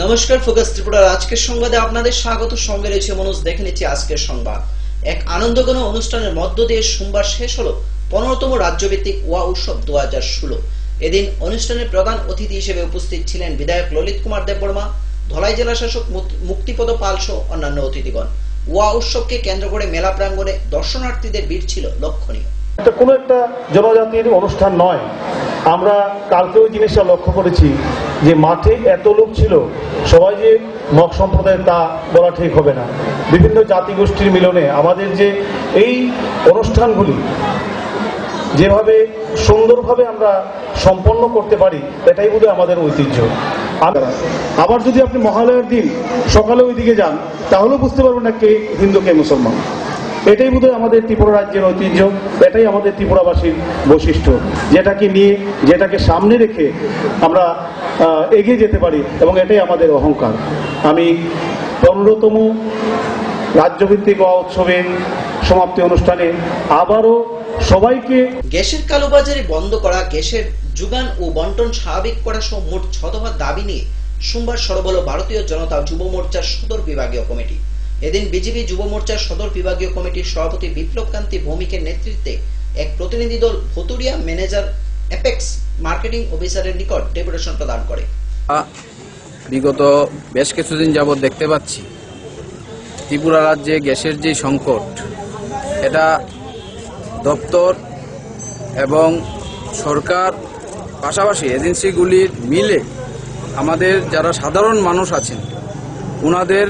নমস্কার, ফোকাস ত্রিপুরার আজকের সংবাদে আপনাদের স্বাগত। সঙ্গে রয়েছে মনোজ। দেখে নিচ্ছি আজকের সংবাদ। এক আনন্দঘন অনুষ্ঠানের মধ্য দিয়ে সোমবার শেষ হলো 15তম রাজ্যভিত্তিক ওয়া উৎসব 2016। এদিন অনুষ্ঠানের প্রধান অতিথি হিসেবে উপস্থিত ছিলেন বিধায়ক ললিত কুমার দেববর্মা, ধলাই জেলা শাসক মুক্তিপদ পাল সহ অন্যান্য অতিথিগণ। ওয়া উৎসবকে কেন্দ্র করে মেলা প্রাঙ্গণে দর্শনার্থীদের ভিড় ছিল লক্ষণীয়। কোনো একটা জনজাতির অনুষ্ঠান নয়। আমরা কালকে ওই জিনিসটা লক্ষ্য করেছি যে মাঠে এত লোক ছিল, সবাই যে মগ সম্প্রদায়ের তা বলা ঠিক হবে না। বিভিন্ন জাতিগোষ্ঠীর মিলনে আমাদের যে এই অনুষ্ঠানগুলি যেভাবে সুন্দরভাবে আমরা সম্পন্ন করতে পারি, এটাই বোধহয় আমাদের ঐতিহ্য। আবার যদি আপনি মহালয়ার দিন সকালে ওই দিকে যান, তাহলেও বুঝতে পারবেন না কে হিন্দু কে মুসলমান। এটাই বোধহয় আমাদের ত্রিপুরা রাজ্যের ঐতিহ্য, এটাই আমাদের ত্রিপুরাবাসীর বৈশিষ্ট্য, যেটাকে নিয়ে যেটাকে সামনে রেখে আমরা এগিয়ে যেতে পারি, এবং এটাই আমাদের অহংকার। আমি 15তম রাজ্যভিত্তিক ওয়া উৎসবের সমাপ্তি অনুষ্ঠানে আবারও সবাইকে গ্যাসের কালোবাজারে বন্ধ করা, গ্যাসের যোগান ও বন্টন স্বাভাবিক করা সহ মোট 6 দফা দাবি নিয়ে সোমবার সরব হল ভারতীয় জনতা যুব মোর্চার সদর বিভাগীয় কমিটি। এদিন বিজেপি যুব মোর্চার সদর বিভাগীয় কমিটির সভাপতি বিপ্লব কান্তি ভৌমিকের নেতৃত্বে এক প্রতিনিধি দল ভতুরিয়া ম্যানেজার অ্যাপেক্স মার্কেটিং অফিসারের নিকট ডেপুটেশন প্রদান করে। বিগত বেশ কিছুদিন যাবৎ দেখতে পাচ্ছি ত্রিপুরা রাজ্যে গ্যাসের যে সংকট, এটা দপ্তর এবং সরকার পাশাপাশি এজেন্সিগুলির মিলে আমাদের যারা সাধারণ মানুষ আছেন ওনাদের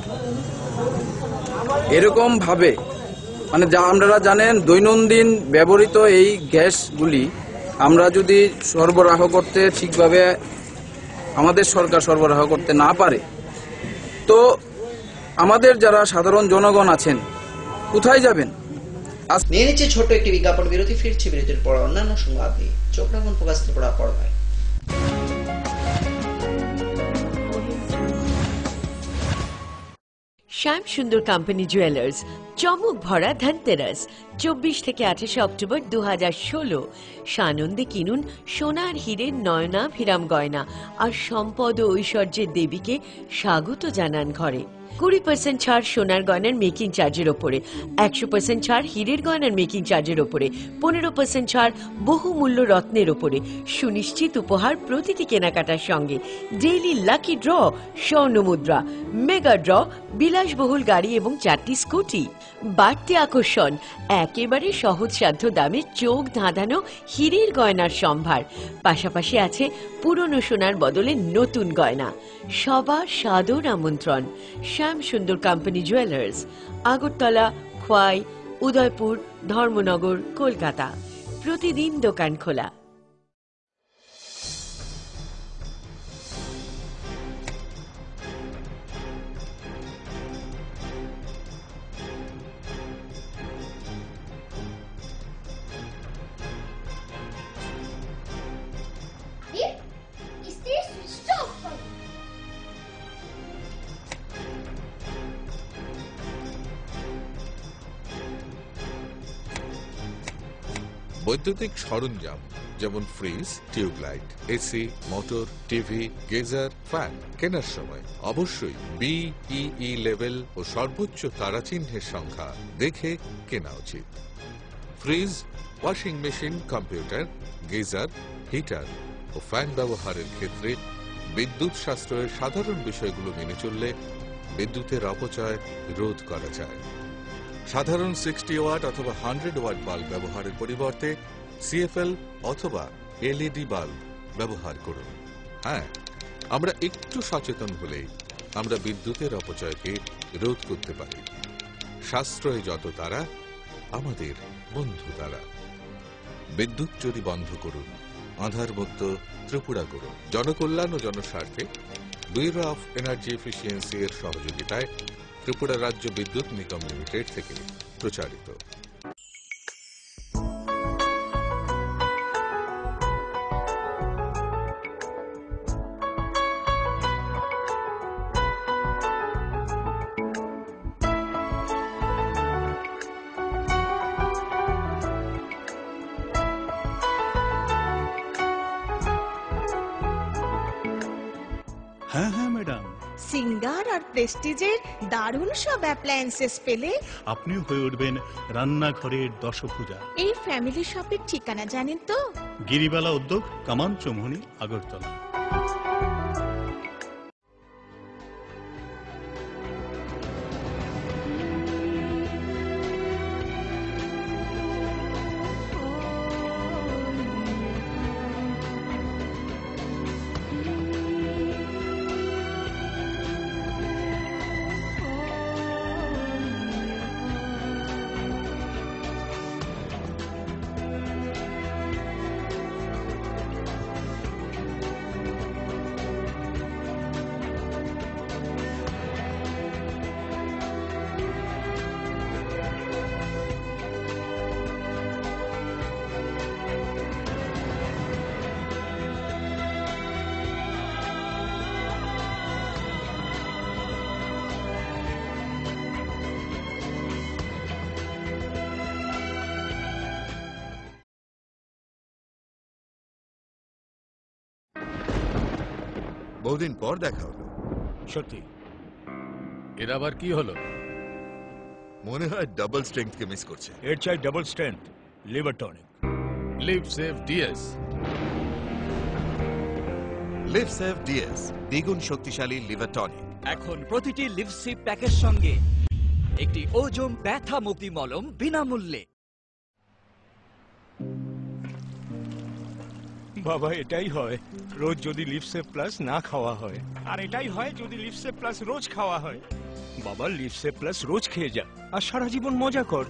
এরকমভাবে যা আপনারা জানেন দৈনন্দিন ব্যবহৃত এই গ্যাসগুলি আমরা যদি সরবরাহ করতে ঠিকভাবে আমাদের সরকার সরবরাহ করতে না পারে, তো আমাদের যারা সাধারণ জনগণ আছেন কোথায় যাবেন? নিয়ে নিচ্ছে ছোট্ট একটি বিজ্ঞাপন বিরতি। ফিরছি বিরতির পর অন্যান্য সংবাদ নিয়ে। চোখ রাখুন ফোকাস ত্রিপুরা পর্দায়। শ্যাম সুন্দর কোম্পানি জুয়েলার্স চমক ভরা ধনতেরাস 24 থেকে 28 অক্টোবর 2016। সানন্দে কিনুন সোনার হীরের নয়না ভিরাম গয়না আর সম্পদ ও ঐশ্বর্যের দেবীকে স্বাগত জানান ঘরে। 20% ছাড় সোনার গয়নার মেকিং চার্জের ওপরে, 100% ছাড় হীরের গয়নার মেকিং চার্জের ওপরে, 15% ছাড় বহুমূল্য রত্নের ওপরে, সুনিশ্চিত উপহার প্রতিটি কেনাকাটার সঙ্গে, ডেইলি লাকি ড্র, স্বর্ণ মুদ্রা, মেগা ড্র, বিলাসবহুল গাড়ি এবং 4টি স্কুটি। বাড়তি আকর্ষণ, একেবারে সহজসাধ্য দামে চোখ ধাঁধানো হীরের গয়নার সম্ভার। পাশাপাশি আছে পুরনো সোনার বদলে নতুন গয়না। সবার সাদর আমন্ত্রণ। Shyam Sundar company jewellers, Agartala, Khowai, Udaipur, Dharmanagar, Kolkata. প্রতিদিন দোকান খোলা। বৈদ্যুতিক সরঞ্জাম যেমন fridge, tubelight, AC, motor, TV, geyser, fan কেনার সময় অবশ্যই BEE লেভেল ও সর্বোচ্চ তারাচিহ্নের সংখ্যা দেখে কেনা উচিত। Fridge, washing machine, computer, geyser, heater ও ফ্যান ব্যবহারের ক্ষেত্রে বিদ্যুৎ সাশ্রয়ের সাধারণ বিষয়গুলো মেনে চললে বিদ্যুতের অপচয় রোধ করা যায়। সাধারণ 60 ওয়াট অথবা 100 ওয়াট বাল্ব ব্যবহারের পরিবর্তে CFL অথবা LED বাল্ব ব্যবহার করুন। হ্যাঁ, আমরা একটু সচেতন হলেই আমরা বিদ্যুতের অপচয়কে রোধ করতে পারি। সাশ্রয় যত তারা, আমাদের বন্ধু তারা। বিদ্যুৎ চুরি বন্ধ করুন, আধারমুক্ত ত্রিপুরা করুন। জনকল্যাণ ও জনস্বার্থে ব্যুরো অফ এনার্জি এফিসিয়েন্সি এর সহযোগিতায় ত্রিপুরা রাজ্য বিদ্যুৎ নিগম লিমিটেড থেকে প্রচারিত। হ্যাঁ হ্যাঁ ম্যাডাম, সিঙ্গার আর প্রেস্টিজের দারুণ সব অ্যাপ্লায়েন্সেস পেলে আপনিও হয়ে উঠবেন রান্নাঘরের দশভুজা। এই ফ্যামিলি শপের ঠিকানা জানেন তো? গিরিবালা উদ্যোগ, কামান চৌমুহনী, আগরতলা। বহুদিন পর দেখা হলো। সত্যি, এর আবার কি হলো? মনে হয় ডাবল স্ট্রেংথকে মিস করছে। এর চাই double strength liver tonic. Liv Save DS. Liv Save DS দ্বিগুণ শক্তিশালী লিভার টনিক। এখন প্রতিটি লিভসিপ প্যাকের সঙ্গে একটি ওজম ব্যথা মুক্তি মলম বিনামূল্যে। বাবা, এটাই হয় রোজ যদি লিভসেভ প্লাস না খাওয়া হয়, আর এটাই হয় যদি লিভসেভ প্লাস রোজ খাওয়া হয়। বাবা, লিভসেভ প্লাস রোজ খেয়ে যা আর সারা জীবন মজা কর।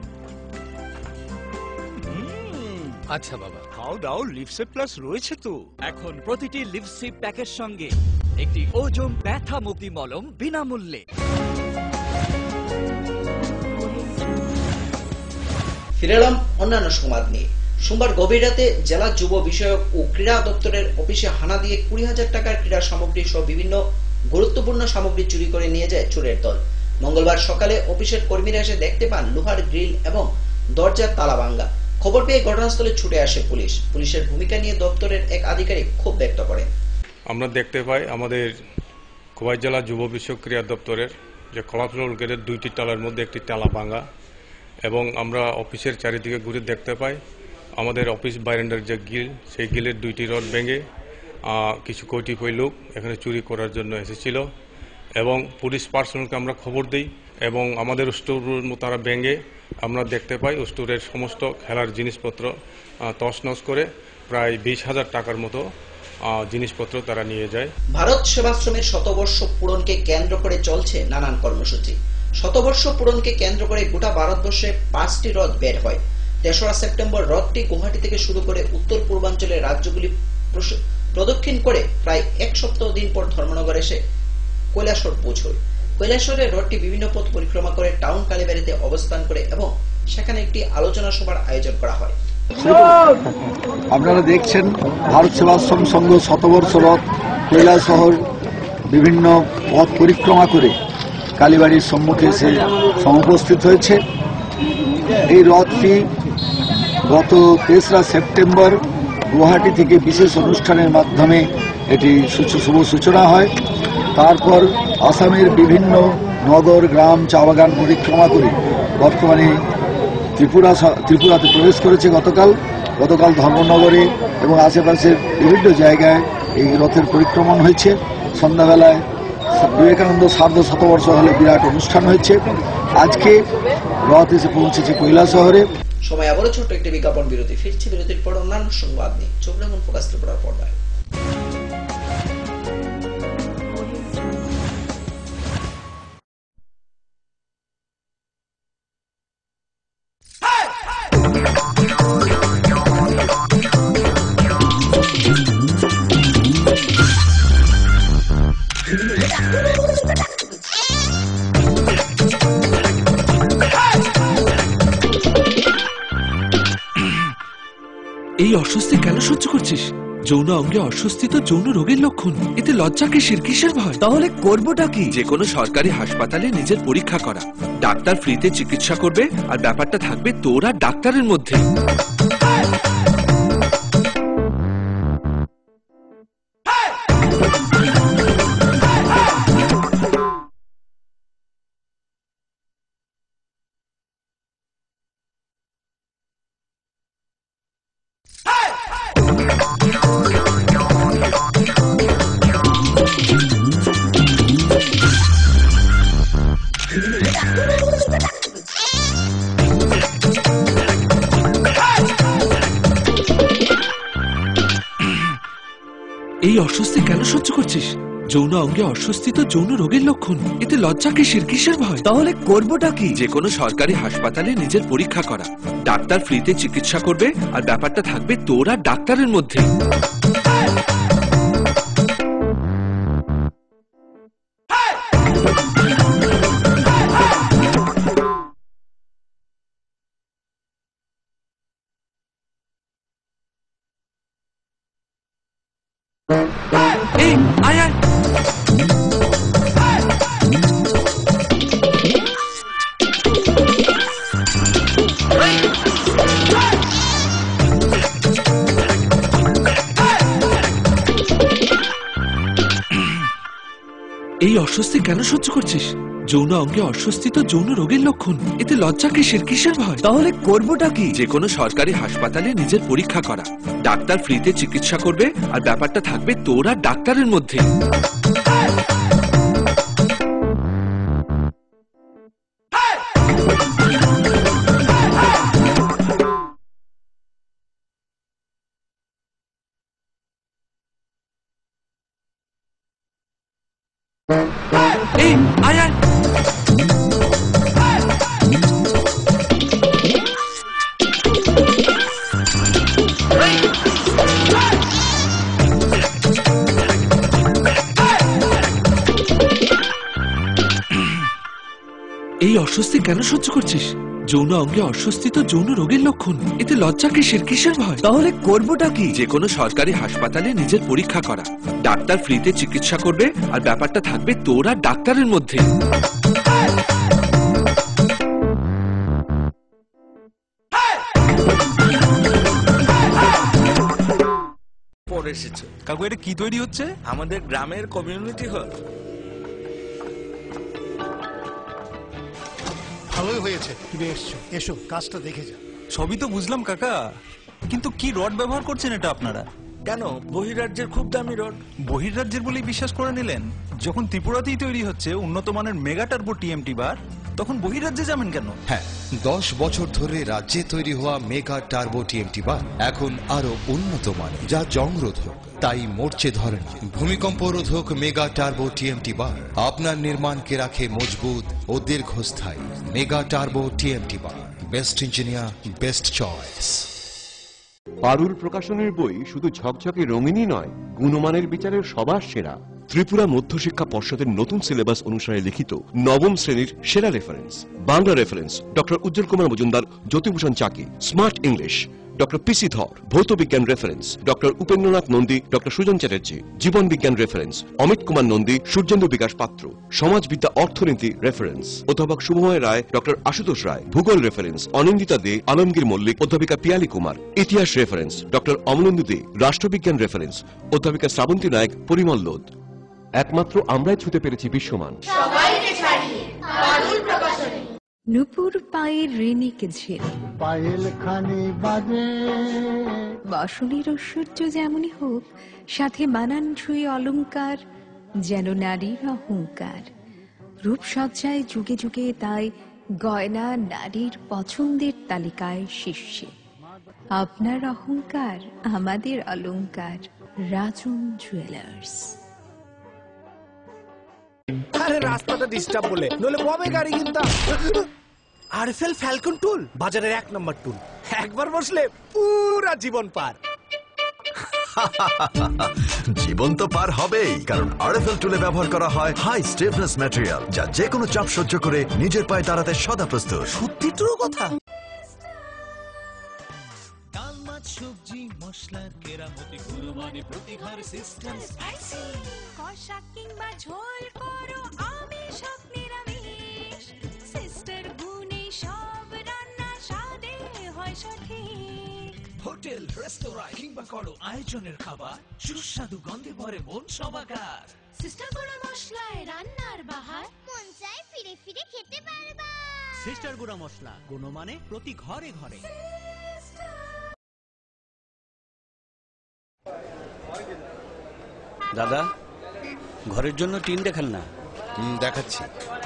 আচ্ছা বাবা, খাও দাও, লিভসেভ প্লাস রয়েছে তো। এখন প্রতিটি লিভসিপ প্যাকের সঙ্গে একটি ওজম ব্যথা মুক্তি মলম বিনামূল্যে। ফিরে এলাম অন্যান্য সংবাদ নিয়ে। সোমবার গভীর রাতে জেলা যুব বিষয়ক ও ক্রীড়া দপ্তরের অফিসে হানা দিয়ে 20,000 টাকার ক্রীড়া সামগ্রী সহ বিভিন্ন গুরুত্বপূর্ণ সামগ্রী চুরি করে নিয়ে যায় চোরের দল। মঙ্গলবার সকালে অফিসের কর্মীরা এসে দেখতে পান লোহার গ্রিল এবং দরজার তালা ভাঙ্গা। খবর পেয়ে ঘটনাস্থলে ছুটে আসে পুলিশ। পুলিশের ভূমিকা নিয়ে দপ্তরের এক আধিকারিক ক্ষোভ ব্যক্ত করেন। আমরা দেখতে পাই আমাদের খোয়াই জেলা যুব বিষয়ক ক্রীড়া দপ্তরের যে কলাফ্লোর গেটের 2টি তালার মধ্যে একটি তালা ভাঙ্গা, এবং আমরা অফিসের চারিদিকে ঘুরে দেখতে পাই আমাদের অফিস বারান্দার যে গিল, সেই গিলের 2টি রড ভেঙে কিছু কৌটিপয় লোক এখানে চুরি করার জন্য এসেছিল। এবং পুলিশ পার্সোনালকে আমরা খবর দিই এবং আমাদের স্টোর তারা ভেঙে আমরা দেখতে পাই স্টোরের সমস্ত খেলার জিনিসপত্র তছনছ করে প্রায় 20,000 টাকার মতো জিনিসপত্র তারা নিয়ে যায়। ভারত সেবাশ্রমের শতবর্ষ পূরণকে কেন্দ্র করে চলছে নানান কর্মসূচি। শতবর্ষ পূরণকে কেন্দ্র করে গোটা ভারতবর্ষে 5টি রথ বের হয়। 3রা সেপ্টেম্বর রথটি গুয়াহাটি থেকে শুরু করে উত্তর পূর্বাঞ্চলের রাজ্যগুলি প্রদক্ষিণ করে প্রায় 1 সপ্তাহ দিন পর ধর্মনগর এসে কৈলাসহর পৌঁছয়। কৈলাসহরে রথটি বিভিন্ন পথ পরিক্রমা করে টাউন কালীবাড়িতে অবস্থান করে এবং সেখানে একটি আলোচনা সভার আয়োজন করা হয়। আপনারা দেখছেন ভারত সেবাশ্রম সংঘ শতবর্ষ রথ কৈলাসহর বিভিন্ন পথ পরিক্রমা করে কালীবাড়ির সম্মুখে এসে সমুপস্থিত হয়েছে। এই রথটি গত 3রা সেপ্টেম্বর গুয়াহাটি থেকে বিশেষ অনুষ্ঠানের মাধ্যমে এটি শুভ সূচনা হয়। তারপর আসামের নগর, গ্রাম, চা বাগান পরিক্রমা করে বর্তমানে ত্রিপুরাতে প্রবেশ করেছে। গতকাল ধর্মনগরে এবং আশেপাশের বিভিন্ন জায়গায় এই রথের পরিক্রমণ হয়েছে। সন্ধ্যাবেলায় বিবেকানন্দ সার্ধ শতবর্ষ হলে বিরাট অনুষ্ঠান হয়েছে। আজকে রথ এসে পৌঁছেছে কৈলাসহরে। সময় আবারও ছোট্ট একটি বিজ্ঞাপন বিরতি। ফিরছি বিরতির পর অন্যান্য সংবাদ নিয়ে। চোখ রাখুন ফোকাস ত্রিপুরার পর্দায়। এই অস্বস্তি কেন সহ্য করছিস? যৌন অঙ্গে অস্বস্তি তো যৌন রোগের লক্ষণ। এতে লজ্জা কিসের ভয়? তাহলে করবোটা কি? যে কোনো সরকারি হাসপাতালে নিজের পরীক্ষা করা। ডাক্তার ফ্রিতে চিকিৎসা করবে আর ব্যাপারটা থাকবে তোর আর ডাক্তারের মধ্যে। এই অস্বস্তি কেন সহ্য করছিস? যৌন অঙ্গে অস্বস্তি তো যৌন রোগের লক্ষণ, এতে লজ্জা কিসের ভয়? তাহলে করবোটা কি? যে কোনো সরকারি হাসপাতালে নিজের পরীক্ষা করা, ডাক্তার ফ্রিতে চিকিৎসা করবে, আর ব্যাপারটা থাকবে তোর আর ডাক্তারের মধ্যে। এই আয় আয়, এই অস্বস্তি কেন সহ্য করছিস? যৌন অঙ্গে অস্বস্তি তো যৌন রোগের লক্ষণ, এতে লজ্জা কিসের ভয়? তাহলে করবোটা কি? যে কোনো সরকারি হাসপাতালে নিজের পরীক্ষা করা, ডাক্তার ফ্রিতে চিকিৎসা করবে, আর ব্যাপারটা থাকবে তোর আর ডাক্তারের মধ্যে। এই আয় আয়, এই অস্বস্তি কেন সহ্য করছিস? যৌন অঙ্গে অস্বস্তি তো যৌন রোগের লক্ষণ, এতে লজ্জা কিসের ভয়? তাহলে করবোটা কি? যে কোনো সরকারি হাসপাতালে নিজের পরীক্ষা করা, ডাক্তার ফ্রিতে চিকিৎসা করবে, আর ব্যাপারটা থাকবে তোর আর ডাক্তারের মধ্যে। কাকু এটা কি তৈরি হচ্ছে? আমাদের গ্রামের কমিউনিটি হল। ভালোই হয়েছে তুমি এসছো, এসো কাজটা দেখে যা। সবই তো বুঝলাম কাকা, কিন্তু কি রড ব্যবহার করছেন এটা আপনারা? কেন, বহিরাজ্যের খুব দামি রড। বহির্রাজ্যের বলেই বিশ্বাস করে নিলেন? যখন ত্রিপুরাতেই তৈরি হচ্ছে উন্নত মানের মেগা টার্বো টিএমটি বার, তখন বহির্রাজ্যে যাবেন কেন? হ্যাঁ, 10 বছর ধরে রাজ্যে তৈরি হওয়া মেগা টার্বো টিএমটি বার এখন আরো উন্নত মানের, যা জংরোধক, তাই মরচে ধরে না। ভূমিকম্প রোধক মেগা টার্বো টিএমটি বার আপনার নির্মাণকে রাখে মজবুত ও দীর্ঘস্থায়ী। Mega turbo TMT bar, best engineer, best choice. Parul প্রকাশনের বই শুধু ঝকঝকে রঙিনই নয়, গুণমানের বিচারের সবার সেরা। ত্রিপুরা মধ্যশিক্ষা পর্ষদের নতুন সিলেবাস অনুসারে লিখিত নবম শ্রেণীর সেরা reference. Bangla reference doctor Ujjwal Kumar Majumdar, Jyotibhushan Chaki. Smart English doctor PC Dhar. ভৌত বিজ্ঞান reference doctor Upendranath Nandi, doctor Sujan Chatterjee. জীবন বিজ্ঞান রেফারেন্স অমিত কুমার নন্দী, সূর্যেন্দু বিকাশ পাত্র। সমাজবিদ্যা অর্থনীতি রেফারেন্স অধ্যাপক শুভময় রায়, ডক্টর আশুতোষ রায়। ভূগোল রেফারেন্স অনিন্দিতা দে, আলমগীর মল্লিক, অধ্যাপিকা পিয়ালি কুমার। ইতিহাস রেফারেন্স ডক্টর অমলেন্দু দে। রাষ্ট্রবিজ্ঞান রেফারেন্স অধ্যাপিকা শ্রাবন্তী নায়ক, পরিমল লোধ। একমাত্র আমরাই ছুতে পেরেছি বিশ্বমান। নুপুর পায়ের রেনিকে ঝিল, পায়েল খানি বাজে। বসনের ঐশ্বর্য যেমনই হোক, সাথে মানানসই অলংকার, যেন নারীর অহংকার। রূপসজ্জায় যুগে যুগে তাই গয়না নারীর পছন্দের তালিকায় শীর্ষে। আপনার অহংকার আমাদের অলংকার। রাজন জুয়েলার্স। আরে রাস্তাটা ডিস্টার্ব বলে, নলে কবে গাড়ি কিনতাম। আরএফএল ফ্যালকন টুল বাজারের 1 নম্বর টুল, একবার বসলে পুরা জীবন পার। জীবন তো পার হবেই, কারণ আরএফএল টুলে ব্যবহার করা হয় হাই স্টিফনেস ম্যাটেরিয়াল, যা যে কোনো চাপ সহ্য করে নিজের পায়ে দাঁড়াতে সদা প্রস্তুত। সত্যি ট্রু কথা। ডাল মাছ সবজি মশলার কেরামতি গুণমানে প্রতিঘর সিস্টেম স্পাইসি। কষা কিংবা ঝোল করো আমিষ হোক নিরামিষ, সিস্টার গুণে সব রান্না স্বাদে হয় সঠিক। হোটেল রেস্তোরাঁ কিংবা করো আয়োজনের খাবার, সুস্বাদু গন্ধে ভরে মন সবাকার। সিস্টার গুঁড়া মশলায় রান্নার বাহার, মন চায় ফিরে ফিরে খেতে পারবা। সিস্টার গুঁড়া মশলা, গুণমানে প্রতি ঘরে ঘরে। দাদা, ঘরের জন্য টিন দেখান না। দেখাচ্ছি।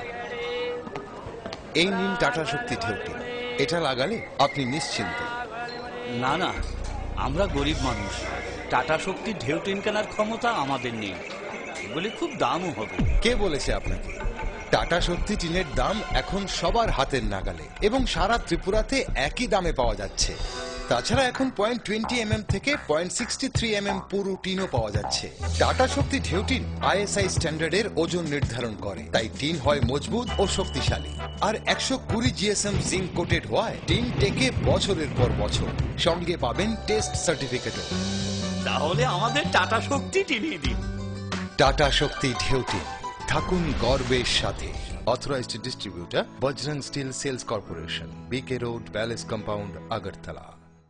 এই নিন টাটা শক্তি ঢেউটি, এটা লাগালে আপনি নিশ্চিন্ত। না না, আমরা গরিব মানুষ, টাটা শক্তির ঢেউ টিন কেনার ক্ষমতা আমাদের নেই, এগুলি খুব দামও হবে। কে বলেছে আপনাকে? টাটা শক্তি টিনের দাম এখন সবার হাতের নাগালে এবং সারা ত্রিপুরাতে একই দামে পাওয়া যাচ্ছে। তাছাড়া এখন 0.20 থেকে 0.63 পুরো টিনও পাওয়া যাচ্ছে। টাটা শক্তি ঢেউ টিন ISI স্ট্যান্ডার্ডের ওজন নির্ধারণ করে, তাই টিন হয় মজবুত ও শক্তিশালী। আর 120 GSM জিঙ্ক কোটেড হওয়ায় টিন টেকে বছরের পর বছর। সঙ্গে পাবেন টেস্ট সার্টিফিকেটও। তাহলে আমাদের টাটা শক্তি টিনিয়ে দিন। টাটা শক্তি ঢেউ টিন, থাকুন গর্বের সাথে। Authorized distributor Bajrang Steel Sales Corporation, BK Road, Palace Compound, Agartala.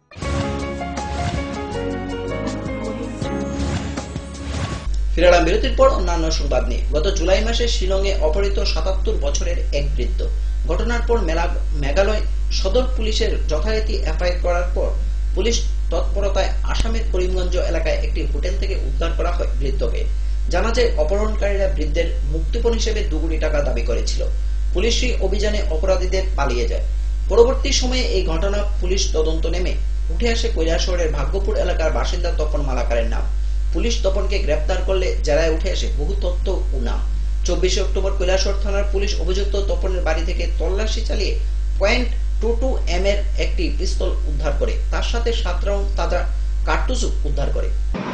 ফিরালাম বিরতির পর অন্যান্য সংবাদ নিয়ে। গত জুলাই মাসে শিলংয়ে অপহৃত 77 বছরের এক বৃদ্ধ। ঘটনার পর মেঘালয় সদর পুলিশের যথারীতি এফআইআর করার পর পুলিশ তৎপরতায় আসামের করিমগঞ্জ এলাকায় একটি হোটেল থেকে উদ্ধার করা হয় বৃদ্ধকে। জানা যায় অপহরণকারীরা বৃদ্ধের মুক্তিপণ হিসেবে 2 কোটি টাকা দাবি করেছিল। পুলিশি অভিযানে অপরাধীদের পালিয়ে যায়। পরবর্তী সময়ে এই ঘটনা পুলিশ তদন্ত নেমে উঠে আসে কৈলাসহরের ভাগ্যপুর এলাকার বাসিন্দা তপন মালাকারের নাম। পুলিশ তপনকে গ্রেপ্তার করলে জেলায় উঠে আসে বহু তথ্য ও নাম। 24 অক্টোবর কৈলাসহর থানার পুলিশ অভিযুক্ত তপনের বাড়ি থেকে তল্লাশি চালিয়ে .22 এর একটি পিস্তল উদ্ধার করে, তার সাথে 7 রাউন্ড তাজা কার্তুজও উদ্ধার করে।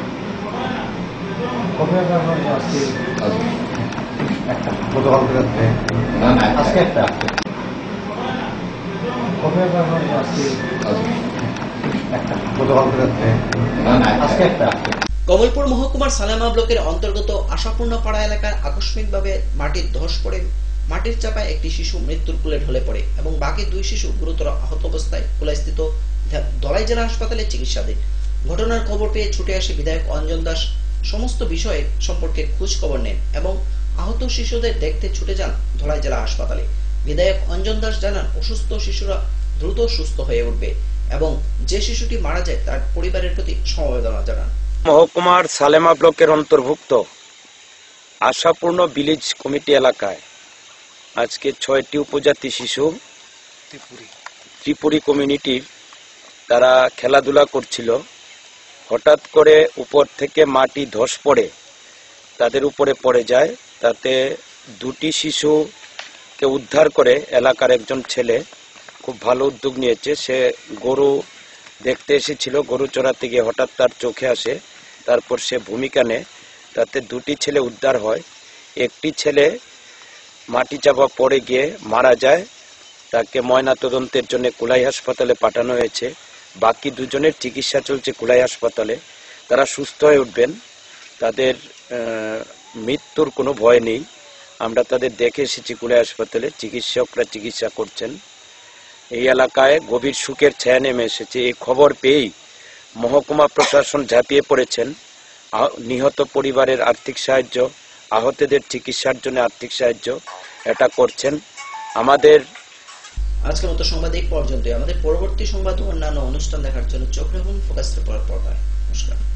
কমলপুর মহকুমার সালেমা ব্লকের অন্তর্গত আশাপূর্ণ পাড়া এলাকায় আকস্মিকভাবে মাটির ধস পড়ে মাটির চাপায় একটি শিশু মৃত্যুর কোলে ঢলে পড়ে এবং বাকি 2 শিশু গুরুতর আহত অবস্থায় কোলাইস্থিত ধলাই জেলা হাসপাতালে চিকিৎসাধীন। ঘটনার খবর পেয়ে ছুটে আসে বিধায়ক অঞ্জন দাস। সমস্ত বিষয়ে সম্পর্কে খোঁজ খবর নেন এবং আহত শিশুদের দেখতে ছুটে যান ধলাই জেলা হাসপাতালে। বিধায়ক অঞ্জন দাস জানান, অসুস্থ শিশুরা দ্রুত সুস্থ হয়ে উঠবে এবং যে শিশুটি মারা যায় তার পরিবারের প্রতি সমবেদনা জানান। মহকুমার সালেমা ব্লকের অন্তর্ভুক্ত আশাপূর্ণ ভিলেজ কমিটি এলাকায় আজকে 6টি উপজাতি শিশু ত্রিপুরী কমিউনিটির তারা খেলাধুলা করছিল। হঠাৎ করে উপর থেকে মাটি ধস পড়ে তাদের উপরে পড়ে যায়। তাতে 2টি শিশুকে উদ্ধার করে এলাকার একজন ছেলে খুব ভালো উদ্যোগ নিয়েছে। সে গরু দেখতে এসেছিল, গরু চড়াতে গিয়ে হঠাৎ তার চোখে আসে, তারপর সে ভূমিকা নেয়। তাতে 2টি ছেলে উদ্ধার হয়। একটি ছেলে মাটি চাপা পড়ে গিয়ে মারা যায়, তাকে ময়না তদন্তের জন্য কুলাই হাসপাতালে পাঠানো হয়েছে। বাকি 2 জনের চিকিৎসা চলছে কুলাই হাসপাতালে। তারা সুস্থ হয়ে উঠবেন, তাদের মৃত্যুর কোনো ভয় নেই। আমরা তাদের দেখে এসেছি কুলাই হাসপাতালে, চিকিৎসকরা চিকিৎসা করছেন। এই এলাকায় গভীর শোকের ছায়া নেমে এসেছে। এই খবর পেয়েই মহকুমা প্রশাসন ঝাঁপিয়ে পড়েছেন। নিহত পরিবারের আর্থিক সাহায্য, আহতদের চিকিৎসার জন্য আর্থিক সাহায্য এটা করছেন। আমাদের আজকের মতো সংবাদ এই পর্যন্তই। আমাদের পরবর্তী সংবাদ ও অন্যান্য অনুষ্ঠান দেখার জন্য চোখ রাখুন ফোকাস ত্রিপুরার পর্দায়। নমস্কার।